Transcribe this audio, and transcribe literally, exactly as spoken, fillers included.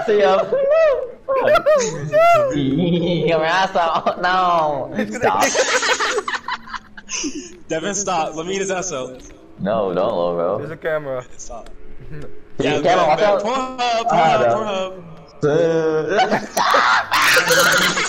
See him. Get my ass out. No. Stop. Devin, stop. Let me eat his ass out. No, don't, little bro. There's a camera. Stop. Yeah, camera, watch out. Pornhub, Pornhub, Pornhub. Pornhub.